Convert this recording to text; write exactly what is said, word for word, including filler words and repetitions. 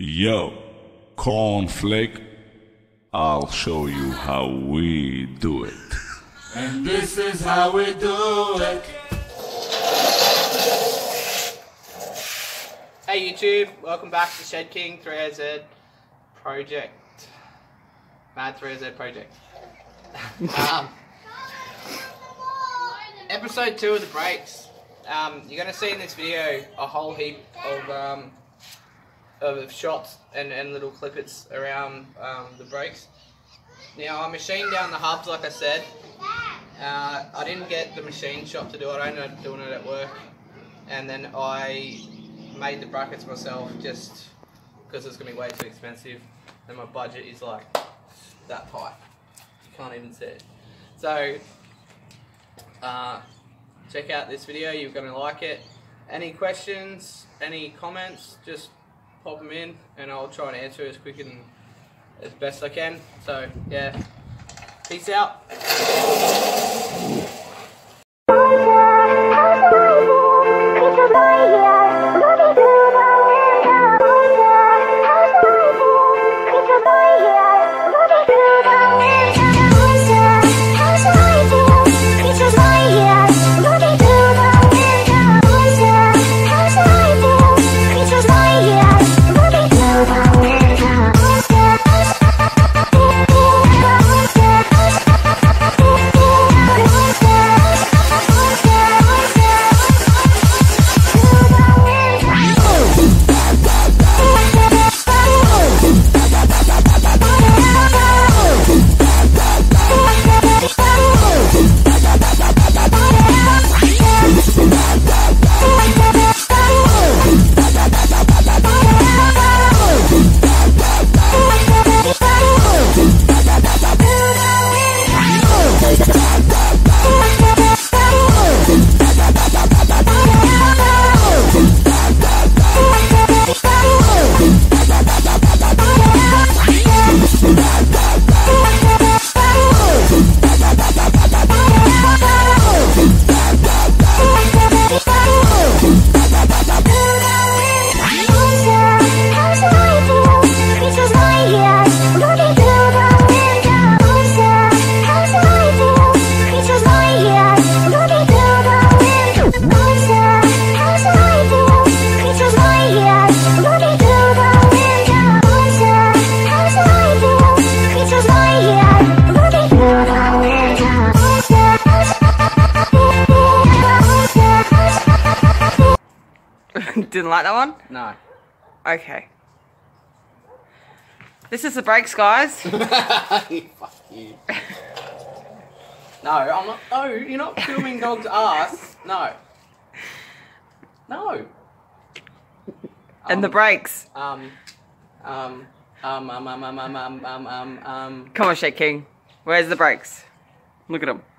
Yo, cornflake, I'll show you how we do it. And this is how we do it. Hey YouTube, welcome back to Shed King three R Z Project. Mad three R Z Project. um, episode two of the breaks. Um, you're going to see in this video a whole heap of um, of shots and, and little clippets around um, the breaks. Now I machined down the hubs like I said. Uh, I didn't get the machine shop to do it, I ended up doing it at work. And then I made the brackets myself just because it's going to be way too expensive and my budget is like that tight. You can't even see it. So uh, check out this video, you're going to like it. Any questions, any comments, just pop them in and I'll try and answer as quick and as best I can. So yeah, peace out. Didn't like that one? No. Okay. This is the breaks, guys. Fuck you. No, I'm not. No, you're not filming dog's ass. No. No. And um, the breaks. Um. Um. Um. Um. Um. Um. Um. Um. Um. Um. Come on, Shed King. Where's the breaks? Look at them.